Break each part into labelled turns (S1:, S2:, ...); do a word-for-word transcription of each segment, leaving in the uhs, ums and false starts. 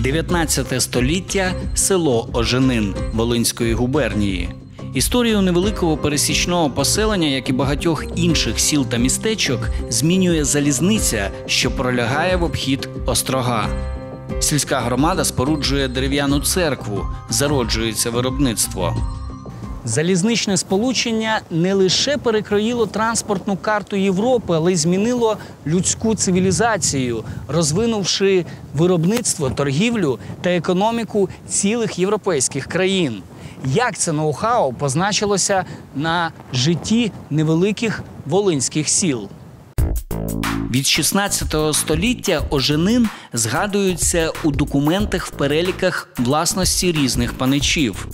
S1: дев'ятнадцяте століття – село Оженин Волинської губернії. Історію невеликого пересічного поселення, як і багатьох інших сіл та містечок, змінює залізниця, що пролягає в обхід острога. Сільська громада споруджує дерев'яну церкву, зароджується виробництво. Залізничне сполучення не лише перекроїло транспортну карту Європи, але й змінило людську цивілізацію, розвинувши виробництво, торгівлю та економіку цілих європейських країн. Як це ноу-хау позначилося на житті невеликих волинських сіл? Від шістнадцятого століття Оженин згадується у документах в переліках власності різних паничів.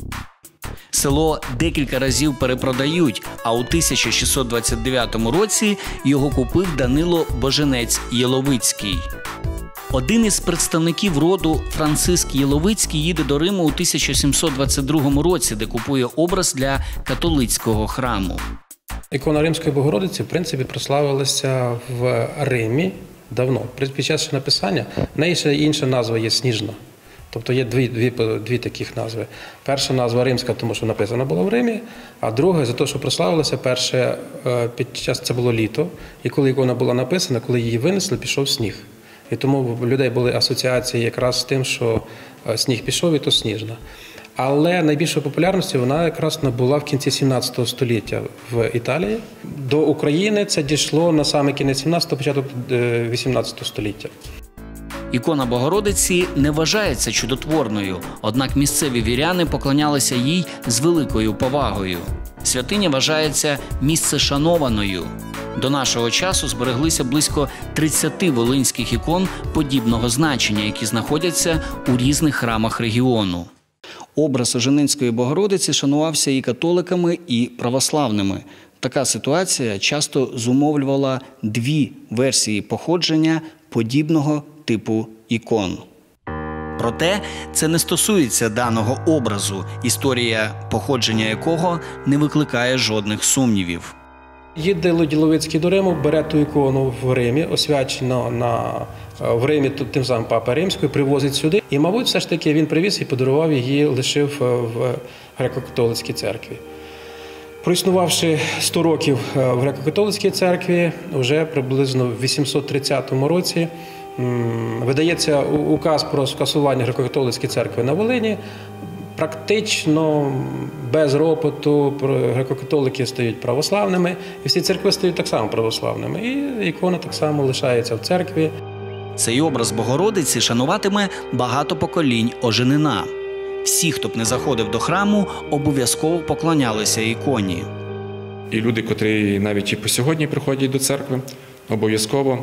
S1: Село декілька разів перепродають, а у тисяча шістсот двадцять дев'ятому році його купив Данило Боженець Єловицький. Один із представників роду Франциск Єловицький їде до Риму у тисяча сімсот двадцять другому році, де купує образ для католицького храму.
S2: Ікона Римської Богородиці, в принципі, прославилася в Римі давно. Під час написання в неї ще інша назва є Сніжна. Тобто є дві, дві, дві таких назви. Перша назва римська, тому що написана була в Римі, а друга за те, що прославилася, перше, під час це було літо, і коли ікона була написана, коли її винесли, пішов сніг. І тому в людей були асоціації якраз з тим, що сніг пішов, і то Сніжна. Але найбільшої популярності вона якраз набула в кінці сімнадцятого століття в Італії. До України це дійшло на саме кінець сімнадцятого, початок вісімнадцятого століття.
S1: Ікона Богородиці не вважається чудотворною, однак місцеві віряни поклонялися їй з великою повагою. Святиня вважається місцешанованою. До нашого часу збереглися близько тридцяти волинських ікон подібного значення, які знаходяться у різних храмах регіону. Образ Оженинської Богородиці шанувався і католиками, і православними. Така ситуація часто зумовлювала дві версії походження подібного типу ікон. Проте це не стосується даного образу, історія походження якого не викликає жодних сумнівів.
S2: Їде Єловицький до Риму, бере ту ікону в Римі, освячено на, в Римі тим самим Папа Римський, привозить сюди. І, мабуть, все ж таки він привіз і подарував її, лишив в греко-католицькій церкві. Проіснувавши сто років в греко-католицькій церкві, вже приблизно в вісімсот тридцятому році видається указ про скасування греко-католицької церкви на Волині. Практично без ропоту греко-католики стають православними, і всі церкви стають так само православними. І ікона так само лишається в церкві.
S1: Цей образ Богородиці шануватиме багато поколінь Оженина. Всі, хто б не заходив до храму, обов'язково поклонялися іконі.
S3: І люди, котрі навіть і по сьогодні приходять до церкви, обов'язково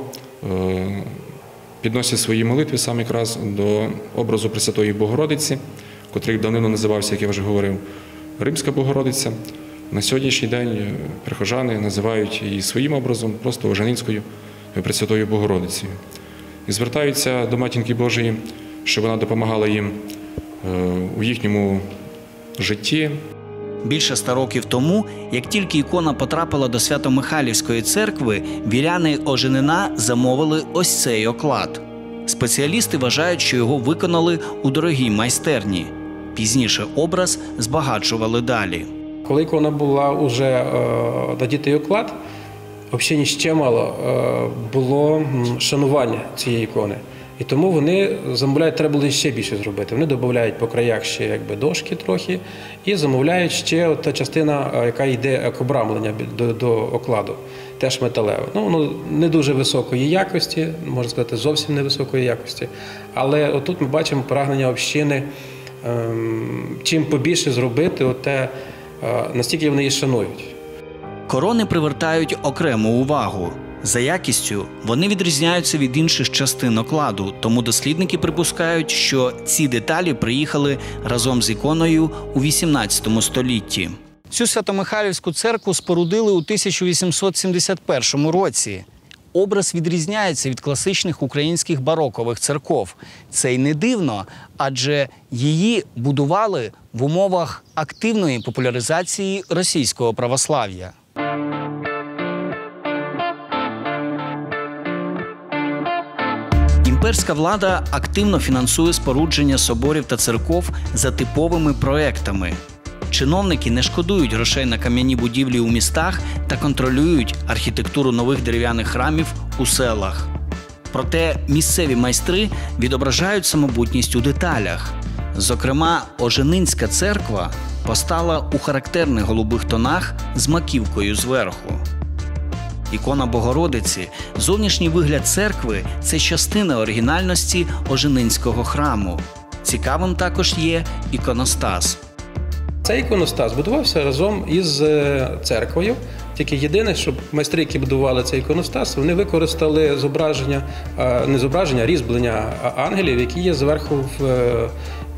S3: підносять свої молитви саме якраз до образу Пресвятої Богородиці, котрий давнину називався, як я вже говорив, Римська Богородиця. На сьогоднішній день прихожани називають її своїм образом, просто Оженинською Пресвятою Богородицею. І звертаються до Матінки Божої, щоб вона допомагала їм у їхньому житті.
S1: Більше ста років тому, як тільки ікона потрапила до Свято-Михайлівської церкви, віряни Оженина замовили ось цей оклад. Спеціалісти вважають, що його виконали у дорогій майстерні. Пізніше образ збагачували далі.
S2: Коли ікона була вже надітий оклад, взагалі ще мало було шанування цієї ікони. І тому вони замовляють, треба було ще більше зробити. Вони додають по краях ще якби дошки трохи і замовляють ще та частина, яка йде як обрамлення до, до окладу, теж металеве. Ну, воно не дуже високої якості, можна сказати, зовсім невисокої якості. Але отут ми бачимо прагнення общини, ем, чим побільше зробити, оте, е, настільки вони її шанують.
S1: Корони привертають окрему увагу. За якістю вони відрізняються від інших частин окладу, тому дослідники припускають, що ці деталі приїхали разом з іконою у вісімнадцятому столітті. Цю Свято-Михайлівську церкву спорудили у тисяча вісімсот сімдесят першому році. Образ відрізняється від класичних українських барокових церков. Це й не дивно, адже її будували в умовах активної популяризації російського православ'я. Імперська влада активно фінансує спорудження соборів та церков за типовими проектами. Чиновники не шкодують грошей на кам'яні будівлі у містах та контролюють архітектуру нових дерев'яних храмів у селах. Проте місцеві майстри відображають самобутність у деталях. Зокрема, Оженинська церква постала у характерних голубих тонах з маківкою зверху. Ікона Богородиці, зовнішній вигляд церкви – це частина оригінальності Оженинського храму. Цікавим також є іконостас.
S2: Цей іконостас будувався разом із церквою. Тільки єдине, що майстри, які будували цей іконостас, вони використали зображення, не зображення, а різьблення ангелів, які є зверху в,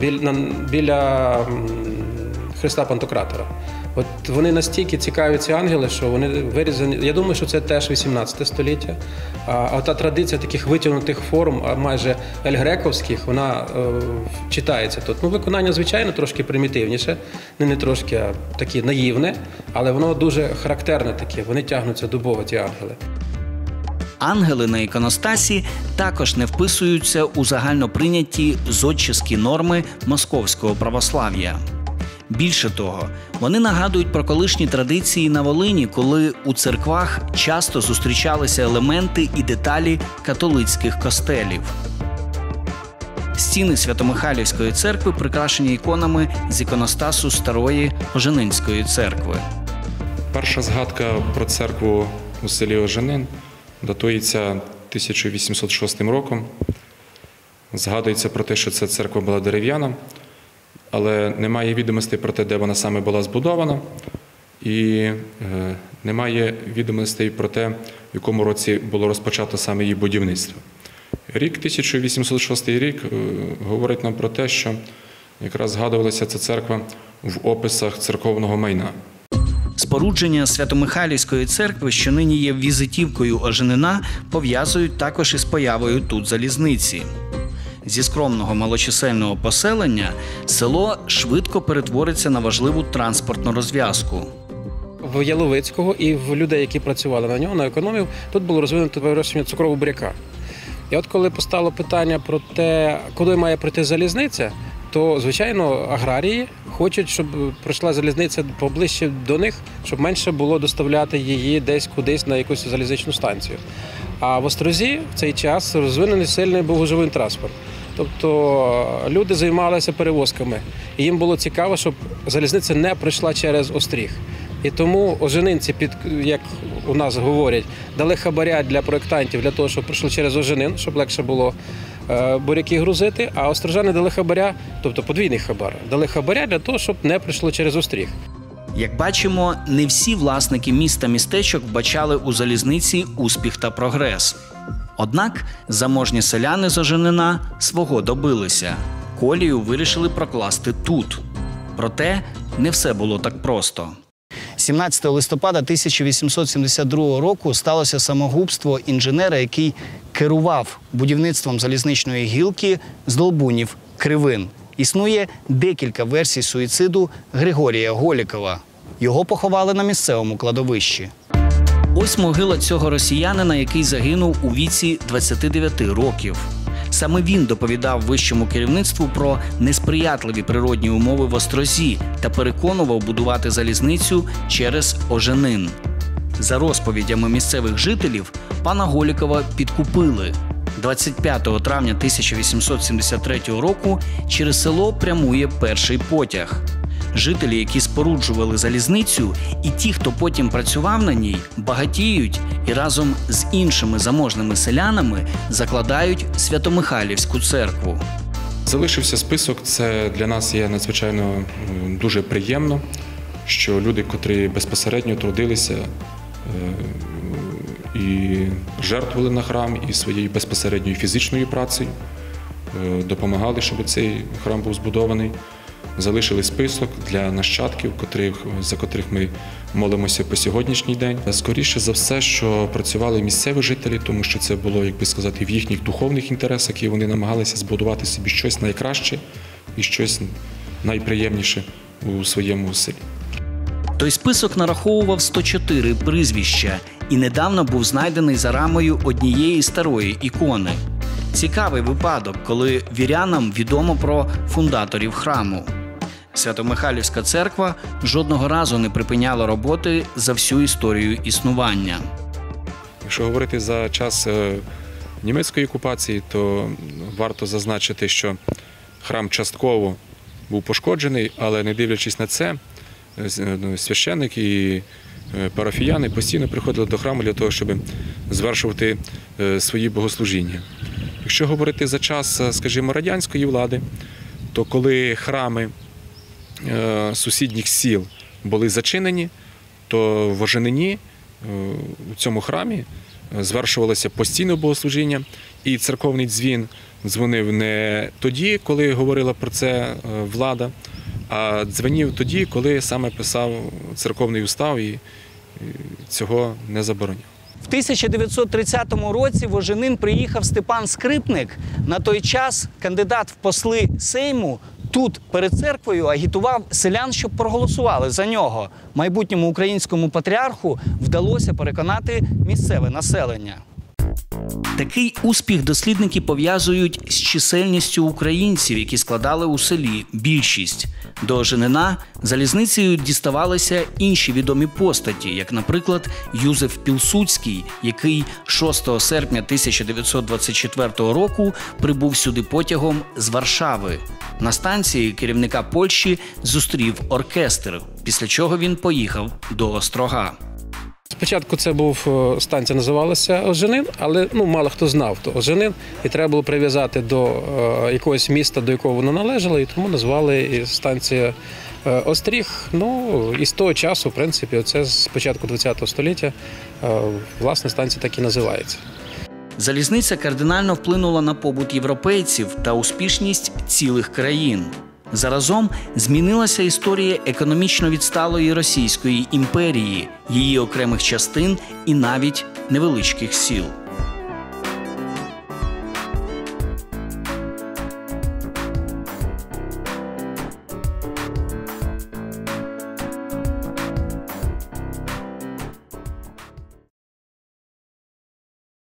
S2: біля Христа Пантократора. От вони настільки цікаві, ці ангели, що вони вирізані. Я думаю, що це теж вісімнадцяте століття. А, а та традиція таких витягнутих форм, а майже ельгрековських, вона е, читається тут. Ну, виконання, звичайно, трошки примітивніше, не, не трошки, а такі наївне, але воно дуже характерне таке, вони тягнуться до Бога, ті ангели.
S1: Ангели на іконостасі також не вписуються у загальноприйняті зодчі норми московського православ'я. Більше того, вони нагадують про колишні традиції на Волині, коли у церквах часто зустрічалися елементи і деталі католицьких костелів. Стіни Свято-Михайлівської церкви прикрашені іконами з іконостасу Старої Оженинської церкви.
S3: Перша згадка про церкву у селі Оженин датується тисяча вісімсот шостим роком. Згадується про те, що ця церква була дерев'яна, але немає відомостей про те, де вона саме була збудована, і е, немає відомостей про те, в якому році було розпочато саме її будівництво. Рік тисяча вісімсот шостий рік е, говорить нам про те, що якраз згадувалася ця церква в описах церковного майна.
S1: Спорудження Свято-Михайлівської церкви, що нині є візитівкою Оженина, пов'язують також із появою тут залізниці. Зі скромного малочисельного поселення село швидко перетвориться на важливу транспортну розв'язку.
S2: В Яловицького і в людей, які працювали на нього, на економів, тут було розвинуто вирощування цукрового буряка. І от коли постало питання про те, куди має прийти залізниця, то, звичайно, аграрії хочуть, щоб пройшла залізниця поближче до них, щоб менше було доставляти її десь кудись на якусь залізничну станцію. А в Острозі в цей час розвинений сильний був гужовий транспорт. Тобто люди займалися перевозками. І їм було цікаво, щоб залізниця не пройшла через Остріг. І тому оженинці, під, як у нас говорять, дали хабаря для проєктантів, для того, щоб пройшли через Оженин, щоб легше було е, буряки грузити, а острожани дали хабаря, тобто подвійний хабар, дали хабаря для того, щоб не пройшло через Остріг.
S1: Як бачимо, не всі власники міста-містечок вбачали у залізниці успіх та прогрес. Однак заможні селяни з Оженина свого добилися. Колію вирішили прокласти тут. Проте не все було так просто. сімнадцятого листопада тисяча вісімсот сімдесят другого року сталося самогубство інженера, який керував будівництвом залізничної гілки з Долбунів Кривин. Існує декілька версій суїциду Григорія Голікова. Його поховали на місцевому кладовищі. Ось могила цього росіянина, який загинув у віці двадцяти дев'яти років. Саме він доповідав вищому керівництву про несприятливі природні умови в Острозі та переконував будувати залізницю через Оженин. За розповідями місцевих жителів, пана Голікова підкупили. двадцять п'ятого травня тисяча вісімсот сімдесят третього року через село прямує перший потяг. Жителі, які споруджували залізницю, і ті, хто потім працював на ній, багатіють і разом з іншими заможними селянами закладають Свято-Михайлівську церкву.
S3: Залишився список. Це для нас є надзвичайно дуже приємно, що люди, котрі безпосередньо трудилися і жертвували на храм і своєю безпосередньою фізичною працею, допомагали, щоб цей храм був збудований. Залишили список для нащадків, котрих, за котрих ми молимося по сьогоднішній день. Скоріше за все, що працювали місцеві жителі, тому що це було, як би сказати, в їхніх духовних інтересах, і вони намагалися збудувати собі щось найкраще і щось найприємніше у своєму селі.
S1: Той список нараховував сто чотири прізвища і недавно був знайдений за рамою однієї старої ікони. Цікавий випадок, коли вірянам відомо про фундаторів храму. Свято-Михайлівська церква жодного разу не припиняла роботи за всю історію існування.
S3: Якщо говорити за час е, німецької окупації, то варто зазначити, що храм частково був пошкоджений, але не дивлячись на це, священник і парафіяни постійно приходили до храму для того, щоб звершувати свої богослужіння. Якщо говорити за час, скажімо, радянської влади, то коли храми сусідніх сіл були зачинені, то в Оженині, у цьому храмі, звершувалося постійне богослужіння, і церковний дзвін дзвонив не тоді, коли говорила про це влада, а дзвонив тоді, коли саме писав церковний устав і цього не забороняв.
S1: В тисяча дев'ятсот тридцятому році в Оженин приїхав Степан Скрипник. На той час кандидат в посли Сейму тут, перед церквою, агітував селян, щоб проголосували за нього. Майбутньому українському патріарху вдалося переконати місцеве населення. Такий успіх дослідники пов'язують з чисельністю українців, які складали у селі більшість. До Оженина залізницею діставалися інші відомі постаті, як, наприклад, Юзеф Пілсудський, який шостого серпня тисяча дев'ятсот двадцять четвертого року прибув сюди потягом з Варшави. На станції керівника Польщі зустрів оркестр, після чого він поїхав до Острога.
S2: Спочатку це був, станція називалася Оженин, але ну, мало хто знав, то Оженин, і треба було прив'язати до е, якогось міста, до якого воно належало, і тому назвали станція е, Остріг. Ну, і з того часу, в принципі, оце з початку ХХ століття, е, власне, станція так і називається.
S1: Залізниця кардинально вплинула на побут європейців та успішність цілих країн. Заразом змінилася історія економічно відсталої Російської імперії, її окремих частин і навіть невеличких сіл.